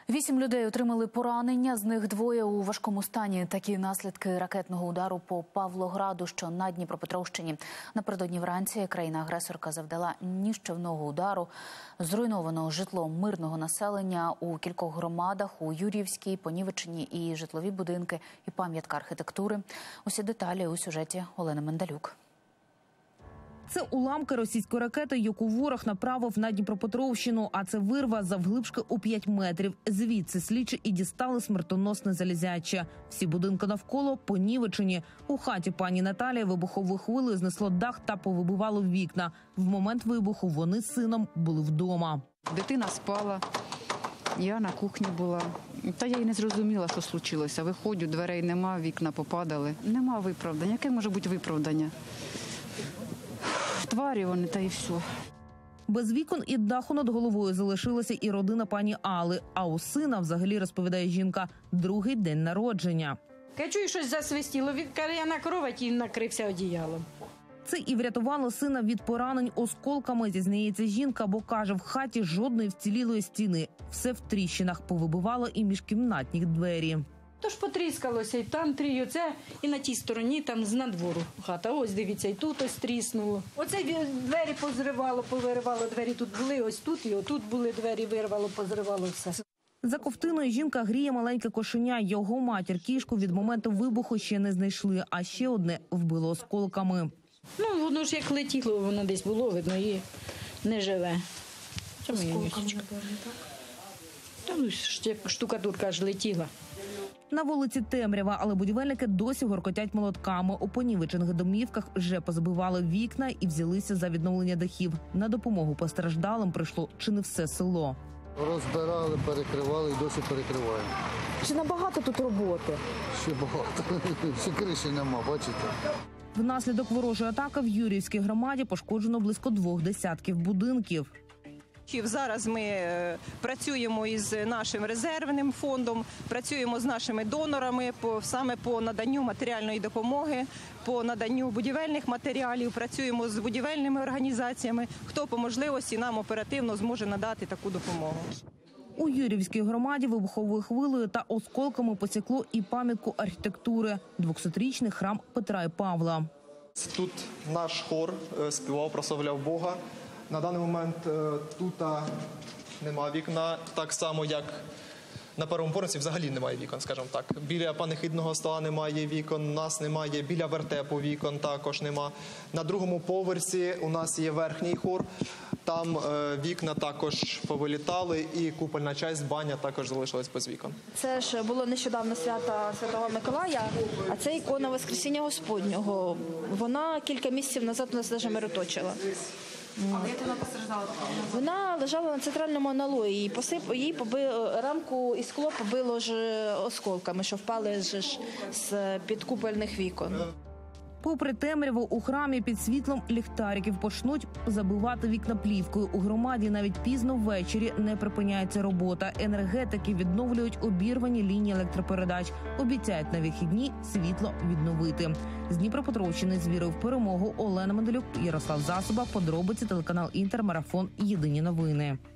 8 людей отримали поранення, з них 2 у важкому стані. Такі наслідки ракетного удару по Павлограду, що на Дніпропетровщині. Напередодні вранці країна-агресорка завдала ніщівного удару. Зруйновано житло мирного населення у кількох громадах, у Юр'ївській, Понівеччині і житлові будинки, і пам'ятка архітектури. Усі деталі у сюжеті Олени Мендалюк. Це уламки російської ракети, яку ворог направив на Дніпропетровщину, а це вирва завглибшки у 5 метрів. Звідси слідчі і дістали смертоносне залізяче. Всі будинки навколо понівечені. У хаті пані Наталії вибуховою хвилею знесло дах та повибивало вікна. В момент вибуху вони з сином були вдома. Дитина спала, я на кухні була. Та я й не зрозуміла, що случилося. Виходжу, дверей нема, вікна попадали. Нема виправдання. Яке може бути виправдання? Тварі вони, та й все. Без вікон і даху над головою залишилася і родина пані Алли. А у сина, взагалі, розповідає жінка, другий день народження. Я чую, щось засвистіло. Я на кроваті накрився одіялом. Це і врятувало сина від поранень осколками, зізнається жінка, бо, каже, в хаті жодної вцілілої стіни. Все в тріщинах, повибивало і міжкімнатні двері. Тож потріскалося, і там оце, і на тій стороні, там з надвору хата. Ось, дивіться, і тут ось тріснуло. Оце двері повиривало, двері тут були, ось тут і отут були двері, вирвало, позривало все. За ковтиною жінка гріє маленьке кошеня. Його матір кішку від моменту вибуху ще не знайшли, а ще одне вбило осколками. Ну, воно ж як летіло, воно десь було, видно, і не живе. Осколками, так? Та ну, штукатурка ж летіла. На вулиці темрява, але будівельники досі горкотять молотками. У понівечених домівках вже позабивали вікна і взялися за відновлення дахів. На допомогу постраждалим прийшло чи не все село. Розбирали, перекривали і досі перекриваємо. Чи набагато тут роботи? Ще багато. Ще криші нема, бачите? Внаслідок ворожої атаки в Юр'ївській громаді пошкоджено близько 20 будинків. Зараз ми працюємо із нашим резервним фондом, працюємо з нашими донорами саме по наданню матеріальної допомоги, по наданню будівельних матеріалів, працюємо з будівельними організаціями, хто по можливості нам оперативно зможе надати таку допомогу. У Юр'ївській громаді вибуховою хвилею та осколками посікло і пам'ятку архітектури – 200-річний храм Петра і Павла. Тут наш хор співав, прославляв Бога. На даний момент тут немає вікна, так само, як на першому поверсі взагалі немає вікон, скажімо так. Біля панихидного стола немає вікон, у нас немає, біля вертепу вікон також нема. На другому поверсі у нас є верхній хор, там вікна також повилітали і купольна частина, баня також залишилась без вікон. Це ж було нещодавно свято Святого Миколая, а це ікона Воскресіння Господнього. Вона кілька місяців назад у нас навіть мироточила. Але як вона постраждала? Вона лежала на центральному аналої, її побило, рамку і скло побило ж осколками, що впали ж з підкупольних вікон. Попри темряву, у храмі під світлом ліхтариків почнуть забивати вікна плівкою. У громаді навіть пізно ввечері не припиняється робота. Енергетики відновлюють обірвані лінії електропередач. Обіцяють на вихідні світло відновити. З Дніпропетровщини з вірою в перемогу Олена Мендалюк, Ярослав Засоба, подробиці, телеканал Інтер, марафон, єдині новини.